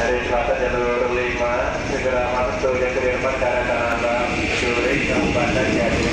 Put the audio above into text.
dari selatan jalur 5 segera masuk ke jalur 4 ke arah Tanah Abang, Jurik, Kabupaten Jati.